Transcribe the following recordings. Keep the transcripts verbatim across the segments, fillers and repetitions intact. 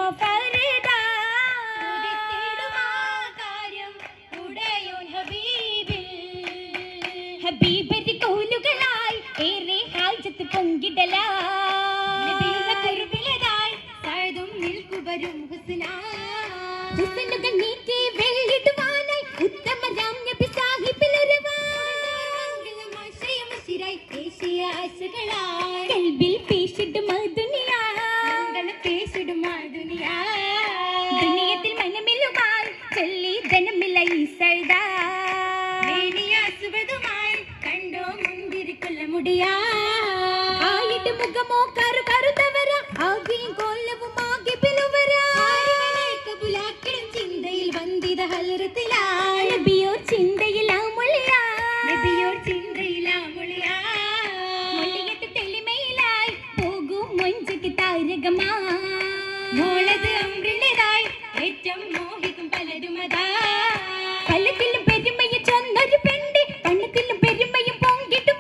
ഹബീബരി കോലുകളായി ഏറെ ഹാജത്ത് പൊങ്കിടലാ കരുവിലതായി താഴ്തും നിൽക്കുവരും ഹുസ്നാ ഹുസ്നുകൾ നീട്ടി വെള്ളിടുവാനായി ഉത്തമ രാം നബി സാഹിബിലൊരുവായി ദേശീയ ആശകളായി കൽബിൽ പേശിടും ദുനിയാ പേശിടും ദുനിയാ ദുനിയത്തിൽ മനമിലുമായി ചൊല്ലി ധനമില്ല ഈ സൈദാ ആയിട്ട് മുഖമോ കരു കരുതവര ആകെയും കൊല്ലവും ആകെ പിലുവര കബുലാക്കിടും ചിന്തയിൽ വന്ദിത ഹലറത്തിലാ നബിയോർ ചിന്തയിലാ മുളിയാ നബിയോർ ചിന്തയിലാ മുളിയാ മുളിയത്ത് തെളിമയിലായി പോകും മൊഞ്ചക്ക് താരകമാ മോളത് അമ്രിലേതായി ഏറ്റവും മോഹിക്കും പലരുമതാ പലത്തിലും പെരുമയെ ചൊന്നൊരു പെണ്ണ് പണ്ണത്തിലും പെരുമയും പൊങ്കിട്ടും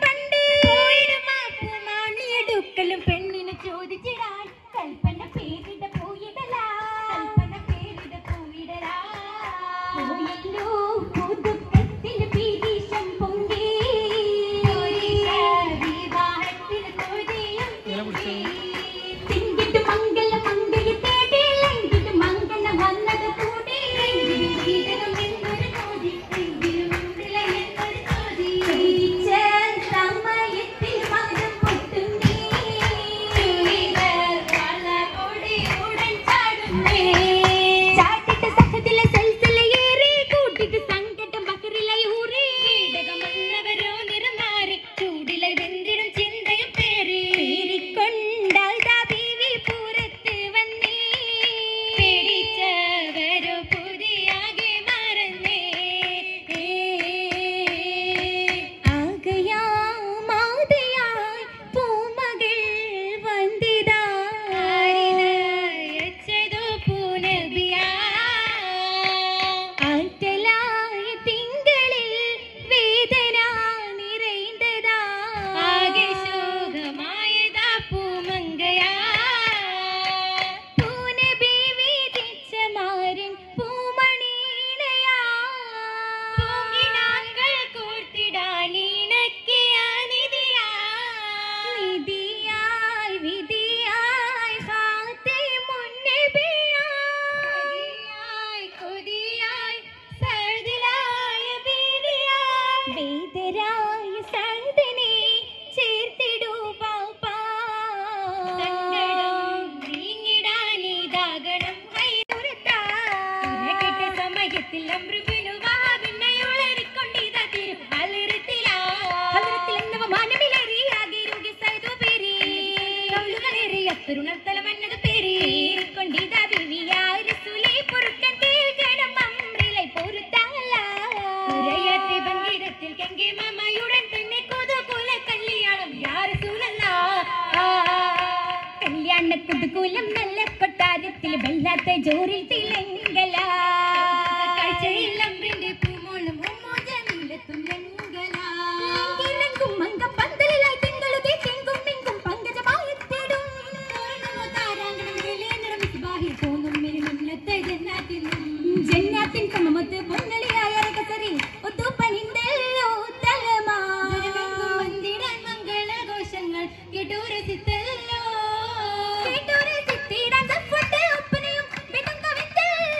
പെണ്ണിനെ ചോദിച്ചിടാൻ കൽപ്പന പേരിട പോയിടലാ കൽപ്പന പേരിട പോയിടലാ പോയല്ലോ പുതുക്കത്തിൽ പീരീഷം പൊങ്കി വിവാഹത്തിൽ കൊടിയും തിങ്കിട്ട് മംഗള മംഗളി തേടി ലംഘിട്ട് മംഗള വന്നത് കൂടി ഗീതം എന്നൊരു ചോദി എന്നൊരു ചോദി ചോദിച്ച സമയത്തിൽ മകരം പൊട്ടുന്നേ ചാട്ടിട്ട് സഖത്തിലെ സൽസലയേറി കൂട്ടിട്ട് സങ്കടം ബക്കറിലയൂറി ഇടകമന്നവരോ നിറമാറി ചൂടിലെ വെന്തിടും ചിന്തയും പേറി പേരിക്കൊണ്ടാ ബീവി പുറത്ത് വന്നേ പേടിച്ചവരോ പുതിയാകെ മറന്നേ ആകയാ മാതയായി പൂമകൾ വന്ദിതാ ആറ്റലായ തിങ്കളിൽ വേദന നിറൈന്തതാ ആകെ ശോകമായതാ പൂമങ്കയാ പൂനബി വിധിച്ച മാരൻ പൂമണീണയാ പൂങ്കിനാങ്ങൾ കോർത്തിടാൻ ഇണക്കിയ നിധിയാ നിധിയായി വിധിയായി ഹാത്തെ മുന്നബിയായി കൊതിയായി സഅദിലായ ബീവിയായി വേദരായ സഅദിനെ ചേർത്തിടൂ പാപ്പാ സങ്കടം നീങ്ങിടാൻ ഇതാകണം ഹൈറുത്താ കേട്ട സമയത്തിൽ അമ്രുബിനു വഹാബിന്നയുളരിക്കൊണ്ടിതാ തിരു ഹലറത്തിലാ ഹലറത്തിൽ എന്നവ മാനമിലേറി ആകെ രോഗി സൈദു പേരി കൗലുകളേറി അത്തരുണം തലമന്നത് പേരി കൊണ്ടിതാ ബീവിയാ റസൂലേ പൊറുക്കൻ കേൾക്കണം അമ്രിലെ പൊറുത്താല ഉരയത്തെ ബംഗീരത്തിൽ കെങ്കി മാമയുടൻ തന്നെ കൊതുകുല കല്യാണം യാ റസൂലല്ലാ കല്യാണ കുതുകുലം നല്ല കൊട്ടാരത്തിൽ വല്ലാത്ത ജോറിൽ തിളങ്ങലാ കാഴ്ചയിൽ അമ്രിന്റെ പൂമോളും ഉമ്മോജമില്ലെത്തും ലംഘലാ ലംഘിലങ്കും മങ്ക പന്തലിലായി തിങ്കളുടെ ചെങ്കും മിങ്കും പങ്കജമായെത്തിടും താരാങ്കണം വിലയേന്ദ്രം മിസ്ബാഹിൽ തോന്നും മിനിമുന്നത്തെ ജന്നാത്തിനും ജന്നാത്തിൻ സമമത്ത് പൊന്നളിയായ രകസരി ഒത്തു പണിന്തല്ലോ തലമാ വന്ദിടാൻ മംഗളഘോഷങ്ങൾ കേട്ടൂരസിത്തല്ലോ കേട്ടൂരസിത്തിടാൻ സഫ്വത്തെ ഒപ്പനയും വെടും കവിത്തല്ലോ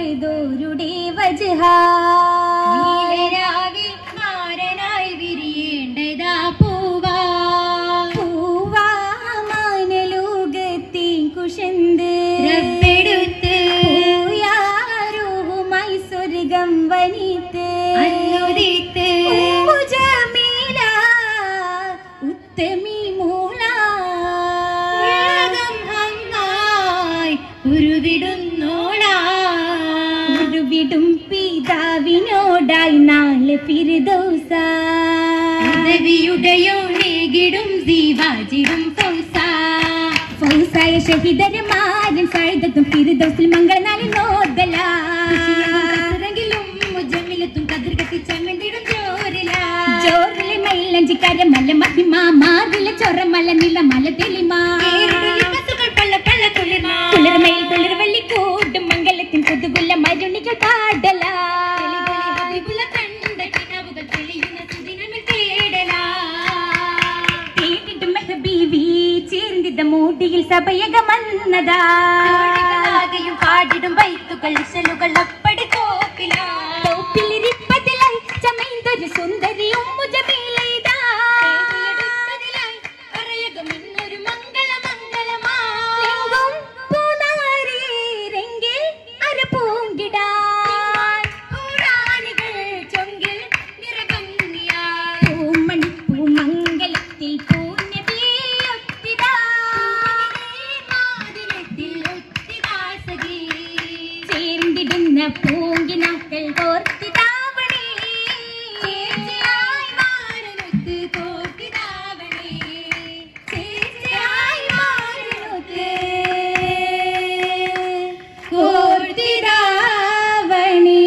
പഴുതോരുടെ വജഹ മാരനായി വിരിയേണ്ടതാ പൂവാ പൂവാ മാനലോകത്തെ കുശന്ത് റബ്ബെടുത്ത് യാരുമായി സ്വർഗം വനിത്ത് അനുദിത്ത് ജമീല ഉത്തമി മൂള ഉരുവിടും പിതാവിനോടായി നാളെ ഫിർദൗസ ഉദവിയുടയോടേകിടും ജീവാജിടും ഫൗസ ഫൗസായ ഷഹീദരമാരൻ സൈദത്തും ഫിർദൗസിൽ മംഗളനാളിൽ നോദല ും മുജമ്മിലത്തും കതിർകത്തി ചമന്തിടും ജോറില ജോറിലെ മൈലഞ്ചിക്കാരമല്ല മഹിമ മാറില ചൊറമല്ല നിലമല തെളിമ കുളിർമയിൽ കുളിർവള്ളി കൂട്ടും മംഗലത്തിൻ പുതുകുല്ല മരുണികൾ പാടല ചേർന്നിത മൂടിയിൽ സഭയകമന്നതാ പാടിടും വൈത്തുകൾ ഇശലുകൾ അപ്പടി തോപ്പില തോപ്പിലിരിപ്പതിലായി ചമൈന്തൊരു സുന്ദരി ഉമ്മു ജമീലൈതാ പറയകമെന്നൊരു മംഗള മംഗളമാ പൂനാരി രംഗിൽ അരപൂങ്കിടാൻ പൂരാണികൾ ചൊങ്കിൽ നിറഭംഗിയാ പൂമണിപ്പൂ മംഗലത്തിൽ പൂന്യതീയൊത്തിതാ മാതിരത്തിൽ ഒത്തിവാസകി ചേർന്നിടുന്ന പൂങ്കിനാക്കൾ കോർത്തിതാവണേ ചേച്ചിയായി മാറനൊത്ത് കോർത്തിതാവണേ ചേച്ചിയായി മാറനൊത്ത് കോർത്തിതാവണേ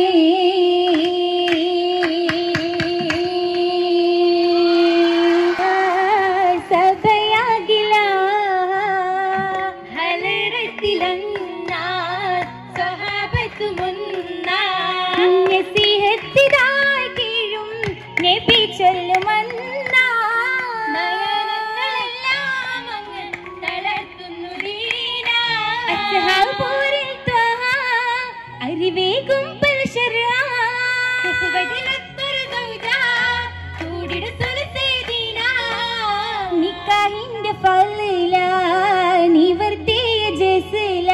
സഭയാകില ഹലരത്തിലന്ന സ്വഹാബത്തു മുന്ന നസീഹത്തിനായി കീഴും നബി ചൊല്ലുമന്ന നയനങ്ങളെല്ലാം അങ്ങ് തളർത്തുന്നു ദീന അസ്ഹാബുരിൽ ത്വഹ അറിവേകും പൽശറാ കുഫുവതിലത്തൊരു സൗജ കൂടിട സുലസേദീന നിക്കാഹിന്റെ ഫളില നിവർത്തിയ ജസല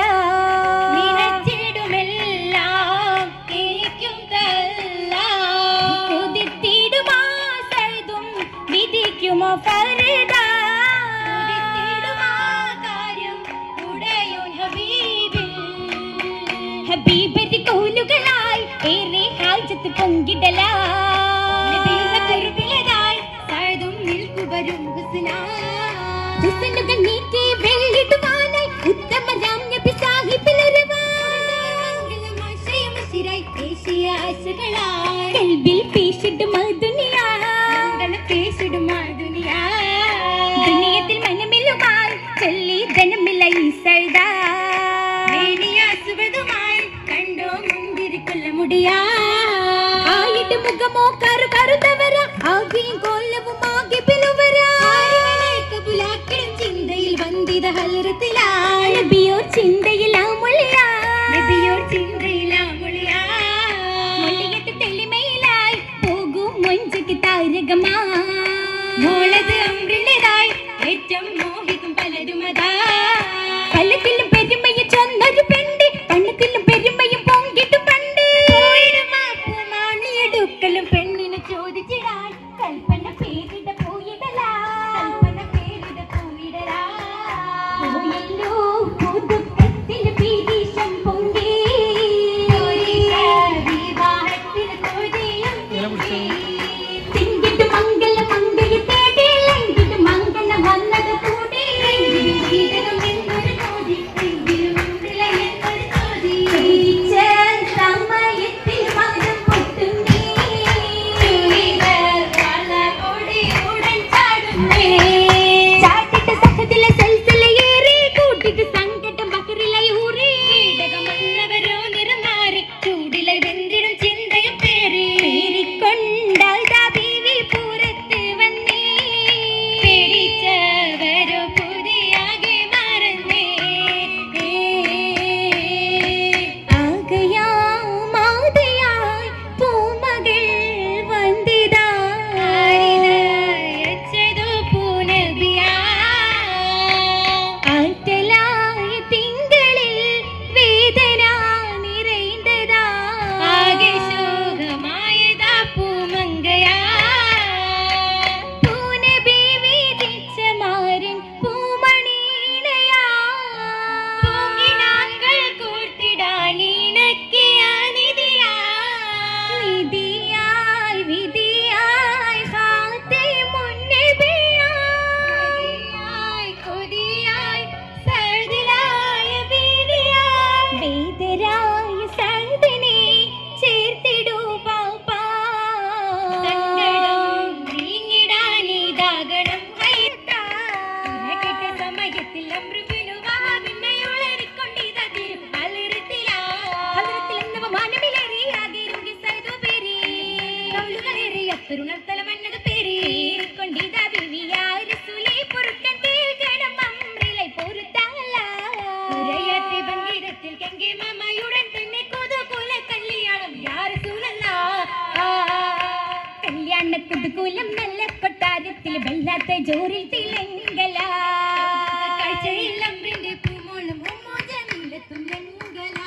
നിനച്ചിടുമെല്ലാം എനിക്കും തല്ല കൊതിത്തിടുമാ സൈദും വിധിക്കുമോ ഫർദ കൊതിത്തിടുമാ കാര്യം ഉടയോൻ ഹബീബിൽ ഹബീബരി കോലുകളായി ഏറെ ഹാജത്ത് പൊങ്കിടല നബിയുടെ കുർബിലതായി സൈദും നിൽക്കുവരും ഹുസ്നാ ഹുസ്നുകൾ നീക്കി വെള്ളിടുവാനായി ഉത്തമ രാം നബി സാഹിബിലൊരുവായി ദേശീയ ആശകളായി കൽബിൽ പേശിടും ദുനിയാ പേശിടും ദുനിയാ ദുനിയത്തിൽ മനമിലുമായി ചൊല്ലി ജനമില്ല ഈ സൈദാ കണ്ടോ മുന്തിരിക്കൊല്ല മുടിയാ ആയിട്ട് മുഖമോ കറു കറുതവര ആകെയും കൊല്ലവും ആകെ പിലുവരാ ചിന്തയിൽ വന്ദിത ഹലരത്തിലായി നബിയോർ ചിന്തയിലാ മൊഴിയാ നബിയോർ ചിന്തയിലാ മൊഴിയാ മൊഴിയത്ത് തെളിമയിലായി പോകും മൊഞ്ചക്ക് താരകമാ മോളത് അമ്രിൻ്റെതായി ഏറ്റവും മോഹിക്കും പലരുമതാ പലത്തിലും പെരുമയെ ചൊന്നൊരു പെണ്ട് പണ്ണത്തിലും പെരുമയും പൊങ്കിട്ടു പണ്ട് മാണിയെടുക്കലും പെണ്ണിന് ചോദിച്ചിടാൻ കൽപ്പന പേരിട പോയിടലാ കൽപ്പന പേരിട പോയിടലാ പോയല്ലോ പുതുക്കത്തിൽ പീരീഷം പൊങ്കി വിവാഹത്തിന് കൊതിയും തിങ്കിട്ട് മംഗല മംഗല തേടി ലങ്കിട്ട് മംഗല വന്നത് കൂടി വണ്ണ കുതുകൂലം നല്ല കൊട്ടാരത്തിൽ വല്ലാത്ത ജോറിൽ തിളങ്ങല കാഴ്ചയെല്ലാം